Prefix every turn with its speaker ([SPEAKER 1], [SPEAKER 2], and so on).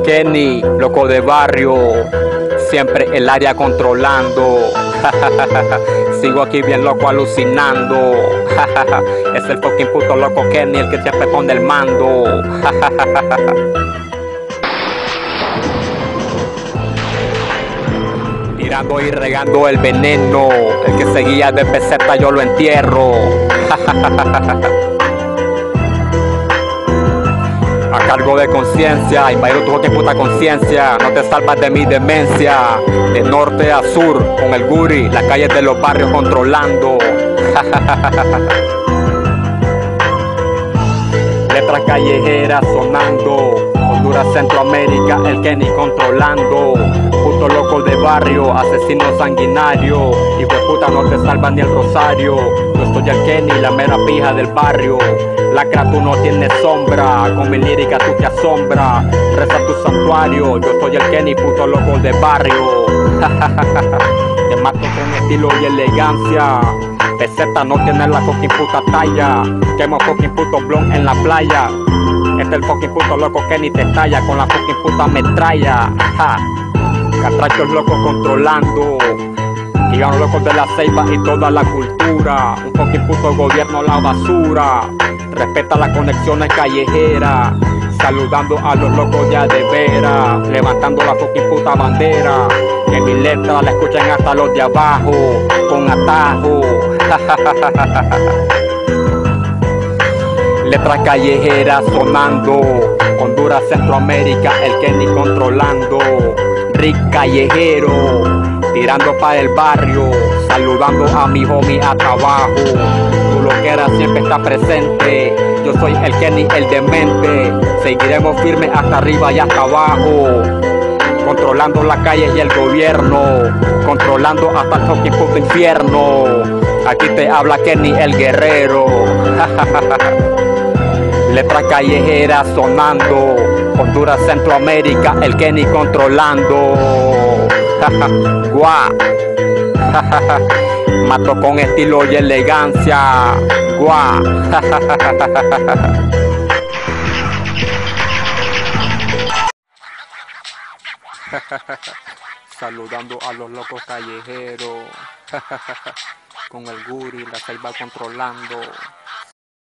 [SPEAKER 1] Kenny, loco de barrio, siempre el área controlando. Sigo aquí bien loco alucinando. Es el fucking puto loco Kenny el que siempre pone el mando. Tirando y regando el veneno, el que seguía de peseta yo lo entierro. A cargo de conciencia, invadido tu fucking puta conciencia. No te salvas de mi demencia. De norte a sur, con el guri, las calles de los barrios controlando. Letras callejeras sonando. Honduras, Centroamérica, el Kenny controlando. Puto loco de barrio, asesino sanguinario. Hijo de puta, no te salva ni el rosario. Yo soy el Kenny, la mera pija del barrio. Lacra, tú no tienes sombra, con mi lírica tú te asombra. Reza tu santuario, yo soy el Kenny, puto loco de barrio. Te mato con estilo y elegancia. Peseta no tiene la fucking puta talla. Quemo fucking puto blon en la playa. Este es el fucking puto loco Kenny te talla con la fucking puta metralla. Catrachos locos controlando. Gigan locos de la ceiba y toda la cultura. Un fucking puto gobierno la basura. Respeta las conexiones callejeras. Saludando a los locos ya de veras. Levantando la fucking puta bandera. Que mi letra la escuchen hasta los de abajo. Con atajo. Letras callejeras sonando. Honduras, Centroamérica, el Kenny controlando. Rick callejero, tirando para el barrio. Saludando a mi homie hasta abajo. Tu loquera siempre está presente. Yo soy el Kenny, el demente. Seguiremos firmes hasta arriba y hasta abajo. Controlando las calles y el gobierno. Controlando hasta el fucking puto infierno. Aquí te habla Kenny el guerrero. Letras callejeras sonando. Honduras, Centroamérica, el Kenny controlando. Guau. Mato con estilo y elegancia. Guau. Saludando a los locos callejeros. Con el guri, la selva controlando.